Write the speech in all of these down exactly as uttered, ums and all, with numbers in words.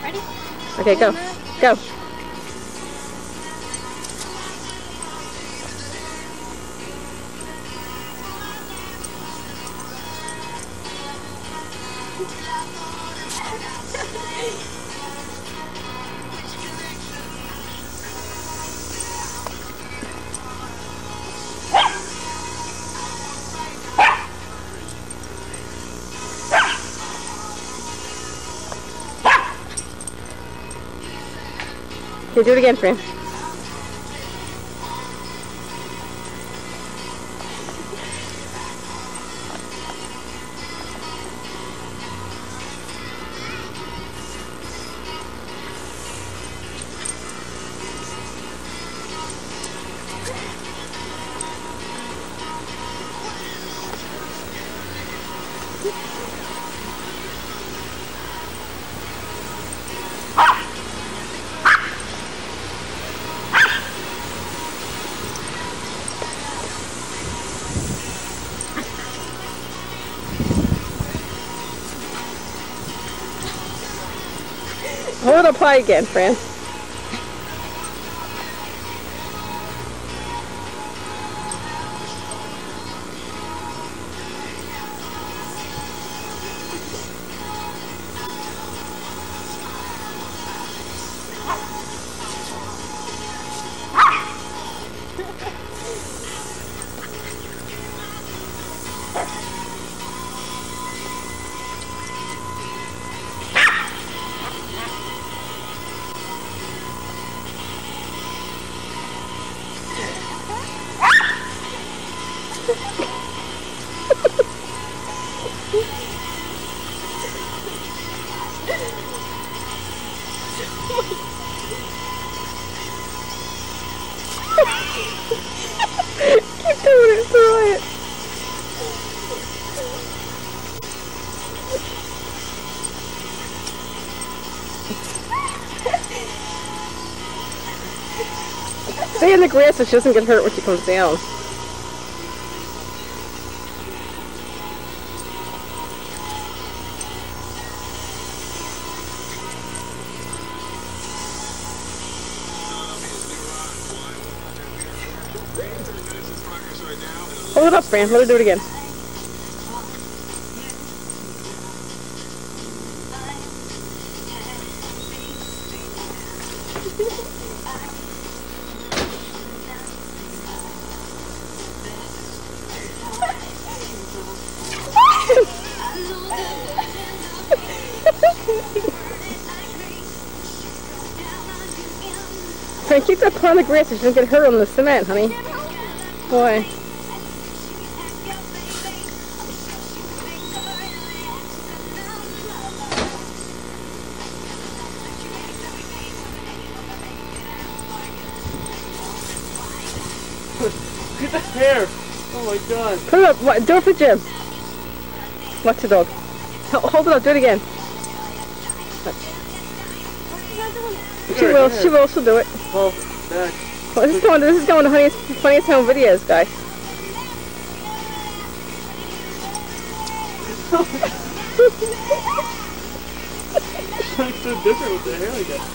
Ready? Okay, go. Go. Okay, do it again, Fran. Hold up high again, Fran. Keep doing it, throw it. Stay in the grass so she doesn't get hurt when she comes down. Hold it up, Fran. Let her do it again. Fran, keep that paw on the grass so she doesn't get hurt on the cement, honey. Boy. Look at the hair! Oh my god. Put it up. What? Do it for Jim. Watch the dog. Hold it up. Do it again. She will. She will. She'll do it. Oh, back. Well, this is going. This is going to Honey's Funniest Home Videos, guys. It's like so different with the hair like that.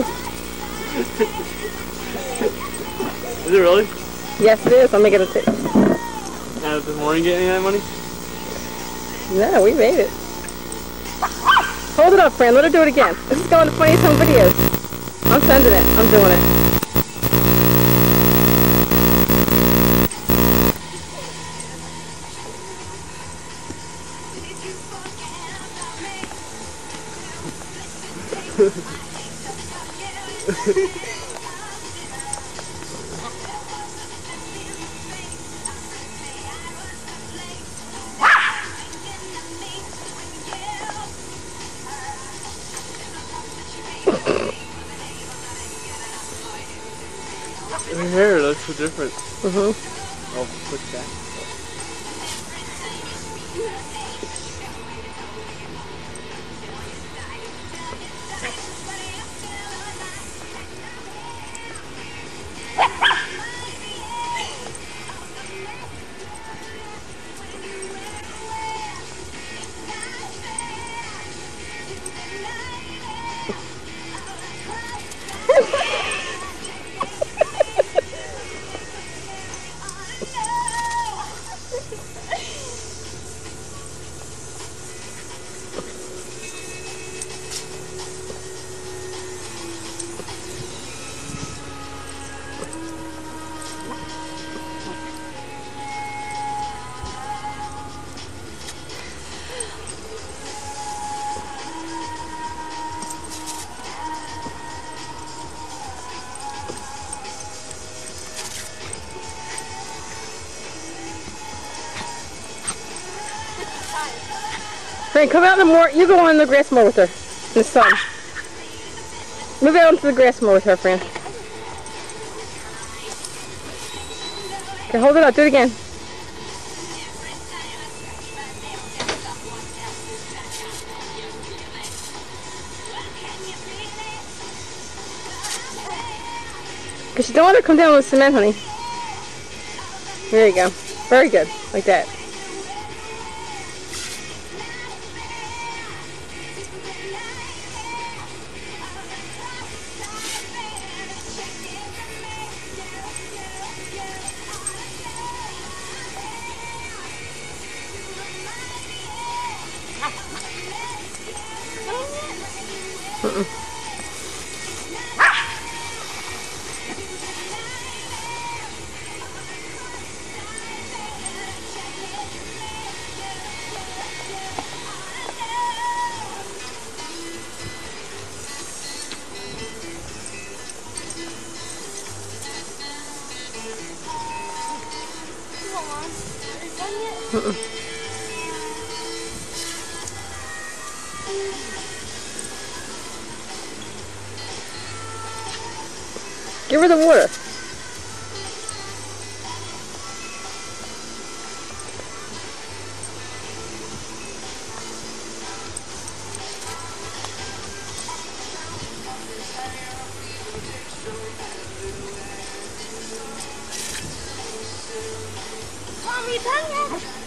Yeah. Is it really? Yes, it is. I'm making it too. Now, did the morning get any of that money? No, we made it. Hold it up, Fran. Let her do it again. This is going to Funniest Home Videos. I'm sending it. I'm doing it. Her hair looks so different. Mm-hmm. Oh, push back. Fran, come out in the more. You go on in the grass more with her. In the sun. Move out into the grass more with her, Fran. Okay, hold it up. Do it again. Because you don't want her to come down with cement, honey. There you go. Very good. Like that. Mm-mm. Mm-mm. Give her the water. Mom, you done yet?